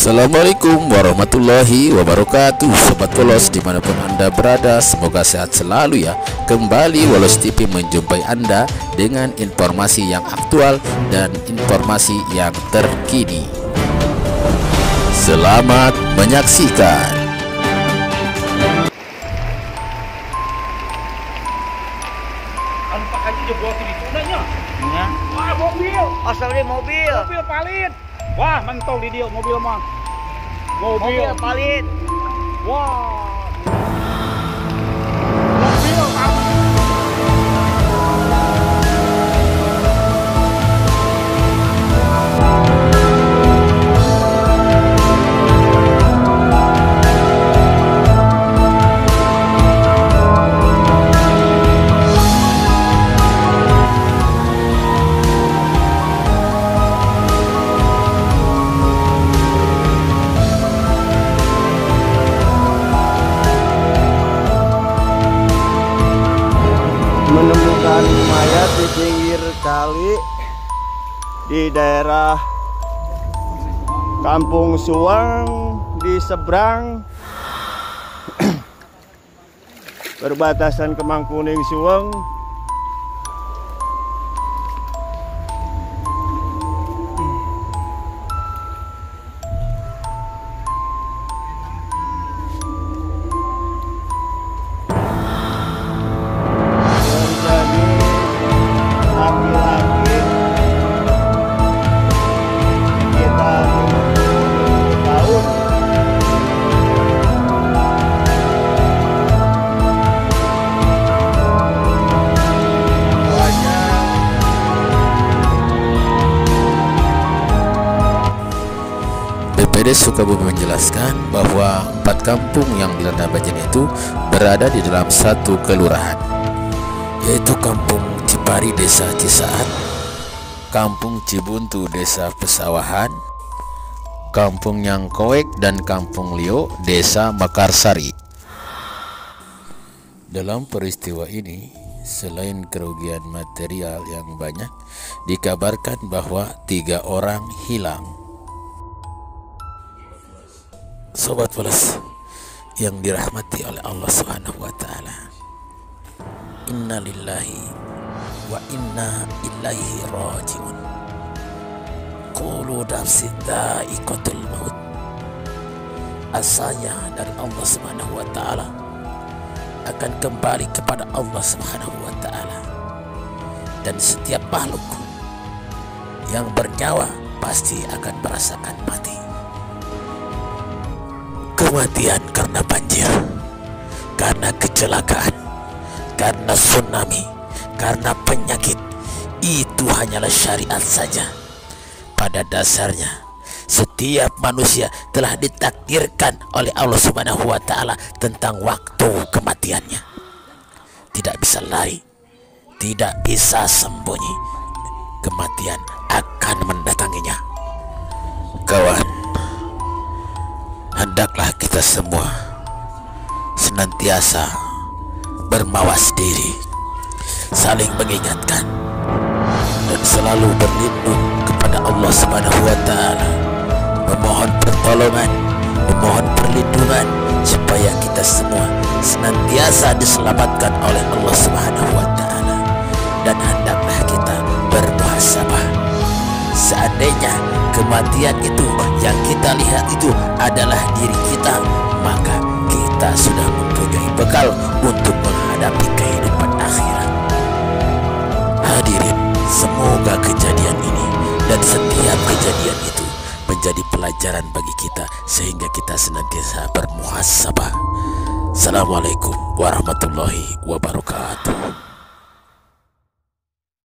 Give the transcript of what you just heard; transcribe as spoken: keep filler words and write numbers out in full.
Assalamualaikum warahmatullahi wabarakatuh. Sobat Wolos dimanapun anda berada, semoga sehat selalu ya. Kembali Wolos T V menjumpai anda dengan informasi yang aktual dan informasi yang terkini. Selamat menyaksikan. Anpak aja jebol di tunanya. Ya. Wah, mobil. Asal dia mobil. Mobil palit. Wah, mentol di dia mobil mah. Mobil, Mobil palit. Wah. Mobil palit. Menemukan mayat di pinggir kali di daerah Kampung Suweng di seberang perbatasan Kemangkuning Suweng. B P D Sukabumi menjelaskan bahwa empat kampung yang dilanda banjir itu berada di dalam satu kelurahan, yaitu Kampung Cipari Desa Cisaat, Kampung Cibuntu Desa Pesawahan, Kampung Nyangkoek, dan Kampung Lio Desa Makarsari. Dalam peristiwa ini, selain kerugian material yang banyak, dikabarkan bahwa tiga orang hilang. Sobat Wolos yang dirahmati oleh Allah Subhanahu wa taala. Inna lillahi wa inna ilaihi rajiun. Qulu nafsin dha'iqatul maut. Asalnya dari Allah Subhanahu wa taala akan kembali kepada Allah Subhanahu wa taala. Dan setiap makhluk yang bernyawa pasti akan merasakan mati. Kematian karena banjir, karena kecelakaan, karena tsunami, karena penyakit, itu hanyalah syariat saja. Pada dasarnya setiap manusia telah ditakdirkan oleh Allah Subhanahu wa taala tentang waktu kematiannya. Tidak bisa lari, tidak bisa sembunyi. Kematian akan mendatanginya. Kawan, hendaklah kita semua senantiasa bermawas diri, saling mengingatkan, dan selalu berlindung kepada Allah Subhanahu wa taala, memohon pertolongan, memohon perlindungan supaya kita semua senantiasa diselamatkan oleh Allah Subhanahu wa taala. Dan hendaklah kita bermuhasabah. Seandainya kematian itu yang kita lihat itu adalah diri kita, maka kita sudah mempunyai bekal untuk menghadapi kehidupan akhirat. Hadirin, semoga kejadian ini dan setiap kejadian itu menjadi pelajaran bagi kita sehingga kita senantiasa bermuhasabah. Assalamualaikum warahmatullahi wabarakatuh.